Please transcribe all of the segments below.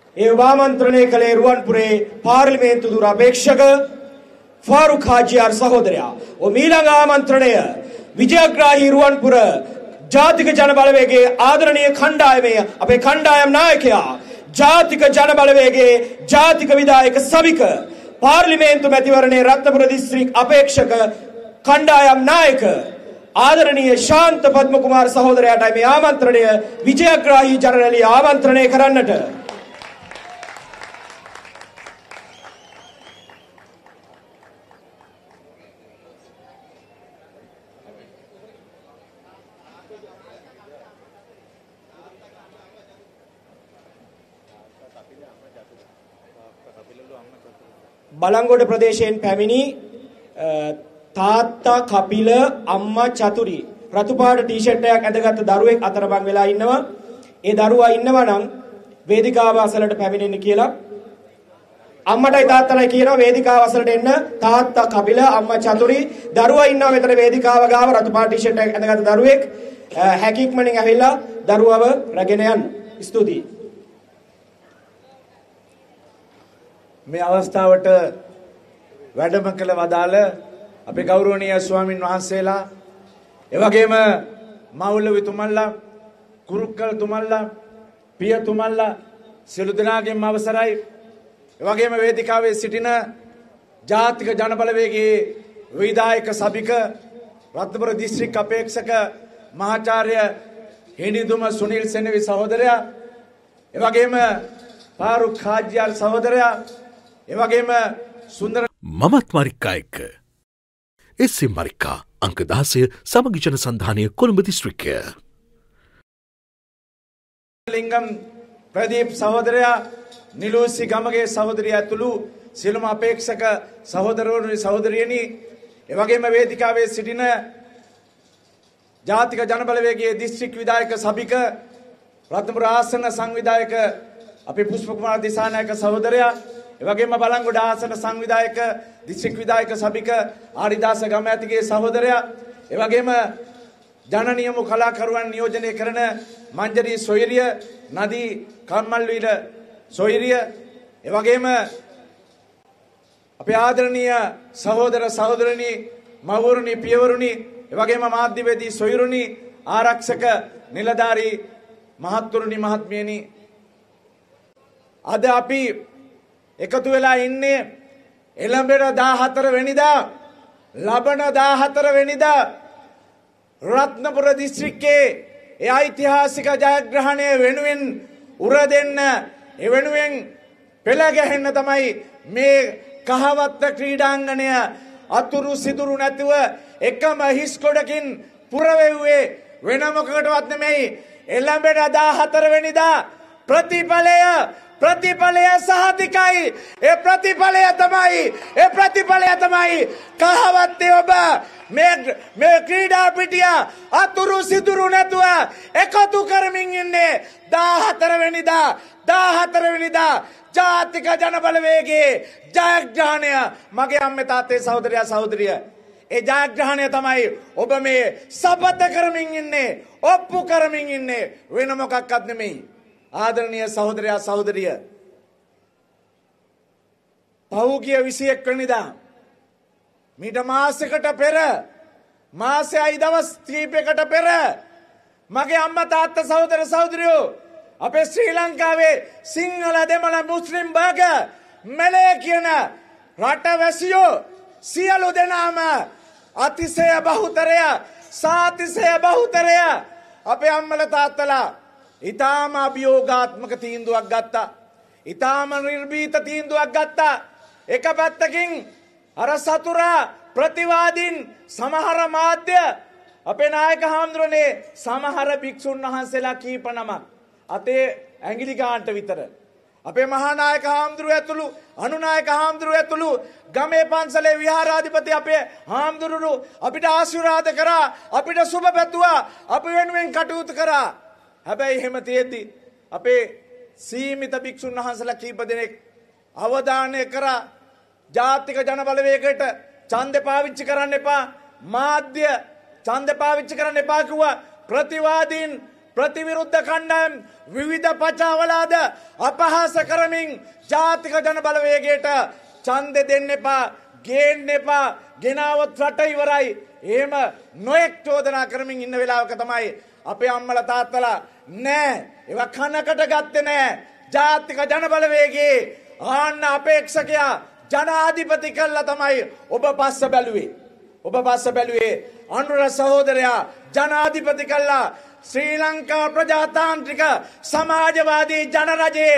ඒ වාමන්ත්‍රණය කළේ රුවන්පුරේ පාර්ලිමේන්තු දුර අපේක්ෂක ෆාරුක් හාජියාර් සහෝදරයා. මීළඟ ආමන්ත්‍රණය විජයග්‍රාහී රුවන්පුර ජාතික ජන බලවේගයේ ආදරණීය කණ්ඩායමේ අපේ කණ්ඩායම් නායකයා ජාතික ජන බලවේගයේ ජාතික විධායක සවික පාර්ලිමේන්තු මැතිවරණයේ රත්නපුර දිස්ත්‍රික් අපේක්ෂක කණ්ඩායම් නායක ආදරණීය ශාන්ත පද්ම කුමාර සහෝදරයාටයි මේ ආමන්ත්‍රණය විජයග්‍රාහී ජනරැලිය ආමන්ත්‍රණය කරන්නට. බලංගොඩ ප්‍රදේශයෙන් පැමිණි තාත්තා කපිල අම්මා චතුරි රතු පාට ටී-ෂර්ට් එකක් ඇඳගත් දරුවෙක් අතරමං වෙලා ඉන්නවා. ඒ දරුවා ඉන්නවා නම් වේදිකාව අසලට පැමිණෙන්න කියලා. අම්මටයි තාත්තටයි කියනවා වේදිකාව අසලට එන්න. තාත්තා කපිල අම්මා චතුරි දරුවා ඉන්නවා මෙතන වේදිකාව ගාව රතු පාට ටී-ෂර්ට් එකක් ඇඳගත් දරුවෙක්. හැකියක්මනින් ඇවිල්ලා දරුවව රැගෙන යන්න. ස්තුතියි. මේ අවස්ථාවට වැඩම කළ වදාළ අපේ ගෞරවනීය ස්වාමින් වහන්සේලා එවැගේම මවුලවිතුමන්ලා කුරුක්කල් තුමන්ලා පියතුමන්ලා සියලු දෙනාගේම අවසරයි එවැගේම වේදිකාවේ සිටින ජාතික ජන බලවේගයේ විධායක සභික රත්නපුර දිස්ත්‍රික් අපේක්ෂක මහාචාර්ය හිණිදුම සුනිල් සෙනවි සහෝදරයා එවැගේම ෆාරුක් හාජියාර් සහෝදරයා එවැගේම සුන්දර මමත් මරික්කා එක්ක එස්.එම්. මරික්කා අංක 16 සමගි ජන සන්ධානය කොළඹ දිස්ත්‍රික්කය. ලිංගම් ප්‍රදීප් සහෝදරයා නිලූසි ගමගේ සහෝදරිය ඇතුළු සියලුම අපේක්ෂක සහෝදරවරුනි සහෝදරියනි එවැගේම වේදිකාවේ සිටින ජාතික ජන බලවේගයේ දිස්ත්‍රික් විධායක සභික රත්නපුර ආසන සංවිධායක අපේ පුෂ්ප කුමාර දිසානායක සහෝදරයා එවැගේම බලංගොඩ ආසන සංවිධායක දිස්ත්‍රික් විධායක සභික ආරිදාස ගමඇතිගේ සහෝදරයා එවැගේම ජනනියමු කලාකරුවන් නියෝජනය කරන මංජරී සොයිරිය නදී කම්මල්විල සොයිරිය එවැගේම අපේ ආදරණීය සහෝදර සහෝදරනි මව්වරුනි පියවරුනි එවැගේම මාධ්‍යවේදී සොයිරුනි ආරක්ෂක නිලධාරී මහත්තුරුනි මහත්මියනි අද අපි එකතු වෙලා ඉන්නේ එළඹෙන 14 වෙනිදා ලබන 14 වෙනිදා රත්නපුර දිස්ත්‍රික්කයේ ඒ ඓතිහාසික ජයග්‍රහණය වෙනුවෙන් උර දෙන්න ඒ වෙනුවෙන් පෙළ ගැහෙන්න තමයි මේ කහවත්ත ක්‍රීඩාංගණය අතුරු සිදුරු නැතුව එකම හිස් කොටකින් පුරවෙව්වේ වෙන මොකකටවත් නෙමෙයි එළඹෙන 14 වෙනිදා ප්‍රතිඵලය සහතිකයි ඒ ප්‍රතිඵලය තමයි කහවත්තේ ඔබ මේ ක්‍රීඩා පිටිය අතුරු සිදුරු නැතුව එකතු කරමින් ඉන්නේ 14 වෙනිදා ජාතික ජන බලවේගයේ ජයග්‍රහණය මගේ අම්මේ තාත්තේ සහෝදරයා සහෝදරිය ඒ ජයග්‍රහණය තමයි ඔබ මේ සපත කරමින් ඉන්නේ ඔප්පු කරමින් ඉන්නේ වෙන මොකක්වත් නෙමෙයි ආදරණීය සහෝදරයා සහෝදරිය පහුගිය 21 වෙනිදා මීට මාසයකට පෙර මාසෙයි දවස් කීපයකට පෙර මගේ අම්මා තාත්තා සහෝදර සහෝදරියෝ අපේ ශ්‍රී ලංකාවේ සිංහල දෙමළ මුස්ලිම් බර්ග මැලේ කියන රටවැසියෝ සියලු දෙනාම අතිශය බහුතරය සාතිශය බහුතරය අපේ අම්මලා තාත්තලා ඊටාම අභියෝගාත්මක තීන්දුවක් ගත්තා. ඊටාම නිර්භීත තීන්දුවක් ගත්තා. එක පැත්තකින් අර සතුරා ප්‍රතිවාදීන් සමහර මාධ්‍ය අපේ නායක හාමුදුරනේ සමහර භික්ෂුන් වහන්සේලා කීප නමක් අතේ ඇඟිලි ගන්නට විතර අපේ මහා නායක හාමුදුරුවෝ ඇතුළු අනුනායක හාමුදුරුවෝ ඇතුළු ගමේ පන්සලේ විහාරාධිපති අපේ හාමුදුරුවෝ අපිට ආශිර්වාද කරා අපිට සුබ පැතුවා අපි වෙනුවෙන් කටයුතු කරා. හැබැයි එහෙම තියෙද්දි අපේ සීමිත භික්ෂුන් වහන්සේලා කීප දෙනෙක් අවධානය කරා ජාතික ජන බලවේගයට ඡන්දේ පාවිච්චි කරන්න එපා මාධ්‍ය ඡන්දේ පාවිච්චි කරන්න එපා කිව්වා. ප්‍රතිවාදීන් ප්‍රතිවිරුද්ධ කණ්ඩායම් විවිධ පචාවලාද අපහාස කරමින් ජාතික ජන බලවේගයට ඡන්දෙ දෙන්න එපා, ගේන්න එපා, ගෙනාවොත් රට ඉවරයි. එහෙම නොඑක් චෝදනා කරමින් ඉන්න වෙලාවක තමයි අපේ අම්මලා තාත්තලා නෑ ඒවා කනකට ගත්තේ නෑ. ජාතික ජන බලවේගයේ ආන්න අපේක්ෂකයා ජනාධිපති කළා තමයි ඔබ පස්ස බැලුවේ. ඔබ පස්ස බැලුවේ අනුර සහෝදරයා ජනාධිපති කළා. ශ්‍රී ලංකා ප්‍රජාතාන්ත්‍රික සමාජවාදී ජනරජයේ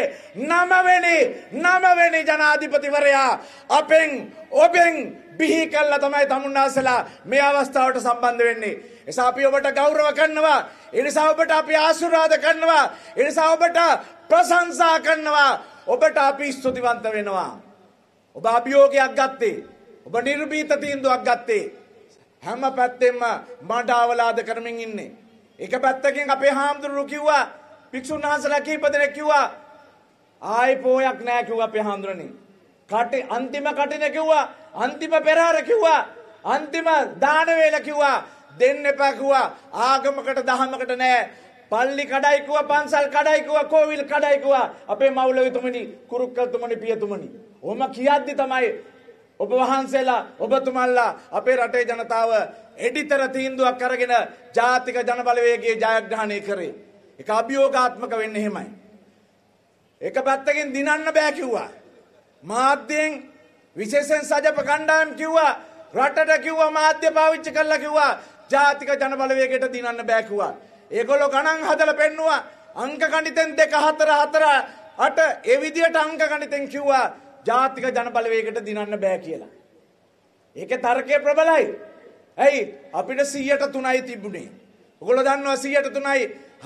9 වෙනි ජනාධිපතිවරයා අපෙන් ඔබෙන් බිහි කළා තමයි තමුන්නාසලා මේ අවස්ථාවට සම්බන්ධ වෙන්නේ. ඒ නිසා අපි ඔබට ගෞරව කරනවා. ඒ නිසා ඔබට අපි ආශිර්වාද කරනවා. ඒ නිසා ඔබට ප්‍රශංසා කරනවා. ඔබට අපි ස්තුතිවන්ත වෙනවා. ඔබ අභියෝගයක් ගත්තේ. ඔබ නිර්භීත තීන්දුවක් ගත්තේ. හැම පැත්තෙම මඩ අවලාද කරමින් ඉන්නේ. එක පැත්තකින් අපේ හාමුදුරුවෝ කිව්වා, භික්ෂුන් වහන්සේලා කීප දෙනෙක් කිව්වා ආයි පෝයක් නෑ කිව්වා අපේ හාමුදුරනේ. අන්තිම කටින කිව්වා, අන්තිම පෙරහැර කිව්වා, අන්තිම දාන වේල කිව්වා, දෙන්න එපා කිව්වා. ආගමකට දහමකට නෑ. පල්ලි කඩයි කිව්වා, පන්සල් කඩයි කිව්වා, කෝවිල් කඩයි කිව්වා. අපේ මව්ලවිතුමනි, කුරුක්කල්තුමනි, පියතුමනි. ඔහොම කියද්දි තමයි ඔබ වහන්සේලා, ඔබතුමන්ලා අපේ රටේ ජනතාව එඩිතර තීන්දුවක් අරගෙන ජාතික ජන බලවේගයේ ජයග්‍රහණය කරේ. ඒක අභියෝගාත්මක වෙන්නේ එහෙමයි. එක පැත්තකින් දිනන්න බෑ කිව්වා. මාධ්‍යයෙන් විශේෂයෙන් සජප කණ්ඩායම් කිව්වා, රටට කිව්වා, මාධ්‍ය පාවිච්චි කරලා කිව්වා ජාතික ජන බලවේගයට දිනන්න බෑ කිව්වා. ඒගොල්ලෝ ගණන් හදලා පෙන්නුවා. අංක ගණිතෙන් 2 4 4 8 ඒ විදියට අංක ගණිතෙන් කිව්වා ජාතික ජන බලවේගයට දිනන්න බෑ කියලා. ඒකේ තර්කය ප්‍රබලයි. ඇයි අපිට 103යි තිබුණේ. ඔයගොල්ලෝ දන්නවා 103යි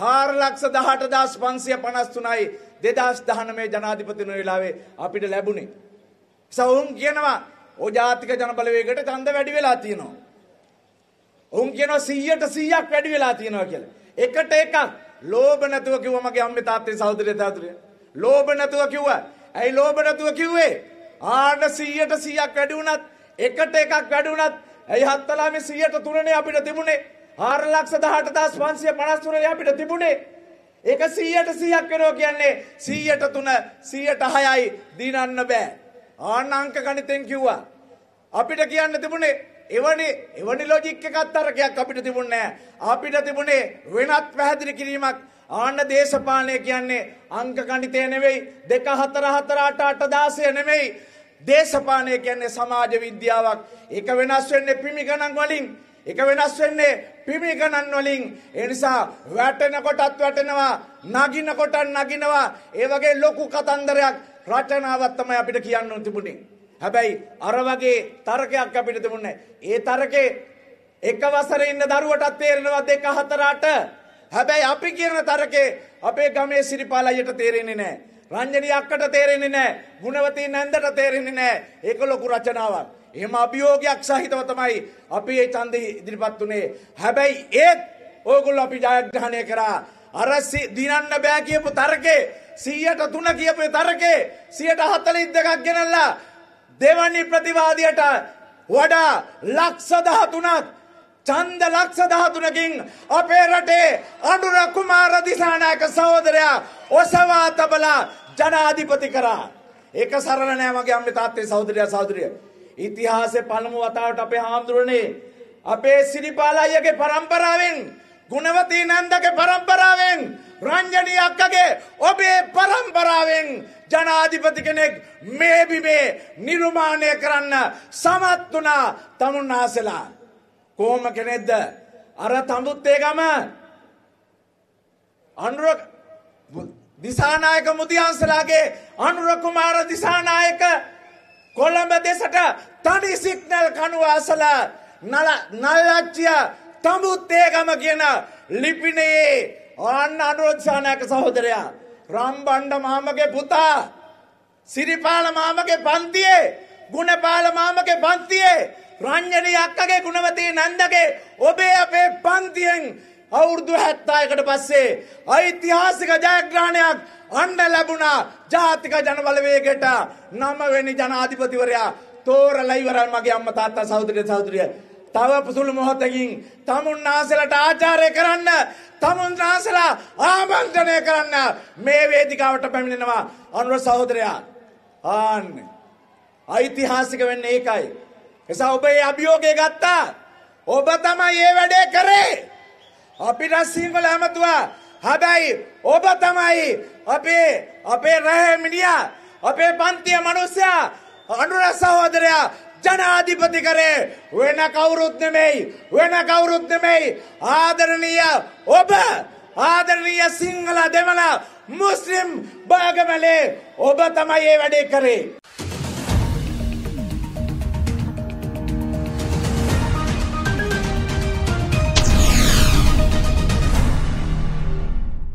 4,18,553යි 2019 ජනාධිපතිතුමා වෙලාවේ අපිට ලැබුණේ. සවුන් කියනවා ඔය ජාතික ජන බලවේගයට ඡන්ද වැඩි වෙලා තියෙනවා. උන් කියනවා 100%ක් වැඩි වෙලා තියෙනවා කියලා. එකට එකක් ලෝභ නැතුව කිව්වා මගේ අම්මේ තාත්තේ සහෝදරය තාත්තේ. ලෝභ නැතුව කිව්වා. ඇයි ලෝභ නැතුව කිව්වේ? ආන්න 100%ක් වැඩි වුණත් එකට එකක් වැඩි වුණත් ඇයි හත්තලාමේ 103නේ අපිට තිබුණේ. 4,18,553නේ අපිට තිබුණේ. ඒක 100%ක් වෙනවා කියන්නේ 103 106යි දිනන්න බෑ. ආන්න අංක ගණිතෙන් කිව්වා. අපිට කියන්න තිබුණේ එවැනි ලොජික් එකක් තරකයක් අපිට තිබුණේ නැහැ. අපිට තිබුණේ වෙනත් පැහැදිලි කිරීමක්. ආන්න දේශපාලනය කියන්නේ අංක ගණිතය නෙවෙයි, 2 4 4 8 8 16 නෙවෙයි. දේශපාලනය කියන්නේ සමාජ විද්‍යාවක්. ඒක වෙනස් වෙන්නේ පිමි ගණන් වලින්. ඒක වෙනස් වෙන්නේ පිමි ගණන් වලින්. ඒ නිසා වැටෙන කොටත් වැටෙනවා, නගින කොටත් නගිනවා. ඒ වගේ ලොකු කතන්දරයක් රචනාවක් තමයි අපිට කියන්න තිබුණේ. හැබැයි අර වගේ තර්කයක් අපිට තිබුණේ. ඒ තර්කේ එක වසරේ ඉන්න දරුවටත් තේරෙනවා 2 4 8. හැබැයි අපි කියන තර්කේ අපේ ගමේ සිරිපාල අයියට තේරෙන්නේ නැහැ. රංජනී අක්කට තේරෙන්නේ නැහැ. ගුණවතී නැන්දට තේරෙන්නේ නැහැ. ඒක ලොකු රචනාවක්. එහෙම අභියෝගයක් සහිතව තමයි අපි මේ ඡන්දෙ ඉදිරිපත් උනේ. හැබැයි ඒත් ඕගොල්ලෝ අපි ජයග්‍රහණය කරා. අර දිනන්න බෑ කියපු තර්කේ 103 කියපු තර්කේ 142ක් ගෙනල්ලා දෙවනි ප්‍රතිවාදියට වඩා ලක්ෂ 13ක් ඡන්ද ලක්ෂ 13කින් අපේ රටේ අනුර කුමාර දිසානායක සහෝදරයා ඔසවා තබලා ජනාධිපති කරා. ඒක සරල නෑ මගේ අම්මේ තාත්තේ සහෝදරයා සහෝදරිය. ඉතිහාසයේ පළමු වතාවට අපේ හාමුදුරනේ අපේ සිරිපාල අයියගේ පරම්පරාවෙන්, ගුණවතී නන්දගේ පරම්පරාවෙන්, රංජනී අක්කගේ ඔබේ පරම්පරාවෙන් ජනාධිපති කෙනෙක් මේ බිමේ නිර්මාණය කරන්න සමත් වුණා තමුන්නාසලා. කොහොම කෙනෙක්ද? අර තඹුත්තේ ගම අනුර දිසානායක මුදියන්සලාගේ අනුර කුමාර දිසානායක කොළඹ දෙසට තනි සිග්නල් කණුව අසලා නල්ලච්චිය තඹුත්තේ ගම කියන ලිපිනයේ ආන්න අනුර දිසානායක සහෝදරයා රම්බණ්ඩ මාමගේ පුතා, සිරිපාල මාමගේ පන්තියේ, ගුණපාල මාමගේ පන්තියේ, රංජනී අක්කගේ, ගුණවතී නන්දගේ ඔබේ අපේ පන්තියෙන් අවුරුදු 70කට පස්සේ ඓතිහාසික ජයග්‍රහණයක් අන්න ලැබුණා. ජාතික ජන බලවේගයට 9 වෙනි ජනාධිපතිවරයා තෝරලා ඉවරයි මගේ අම්මා තාත්තා සහෝදරය සහෝදරිය. තව පුසුළු මොහොතකින් තමුන්නාසලට ආචාරය කරන්න, තමුන්නාසලා ආමන්ත්‍රණය කරන්න මේ වේදිකාවට පැමිණෙනවා අනුර සහෝදරයා. ඓතිහාසික වෙන්නේ ඒකයි. එසා ඔබ මේ අභියෝගය ගත්තා. ඔබ තමයි මේ වැඩේ කරේ. අපිට සිංහල හැමතුවා. හැබැයි ඔබ තමයි අපේ රැහැ මිනිහා, අපේ පන්තිය මිනිස්සයා අනුර සහෝදරයා ජනාධිපති කරේ. වෙන කවුරුත් නෙමෙයි. ආදරණීය සිංහල දෙමළ මුස්ලිම් බගමලේ ඔබ තමයි මේ වැඩේ කරේ.